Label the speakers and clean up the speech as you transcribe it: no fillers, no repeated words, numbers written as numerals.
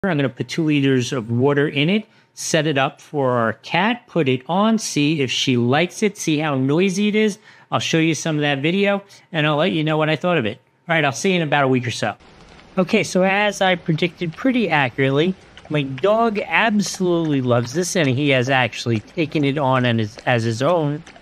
Speaker 1: I'm going to put 2 liters of water in it, set it up for our cat, put it on, see if she likes it, see how noisy it is. I'll show you some of that video, and I'll let you know what I thought of it. All right, I'll see you in about a week or so. Okay, so as I predicted pretty accurately, my dog absolutely loves this, and he has actually taken it on as his own.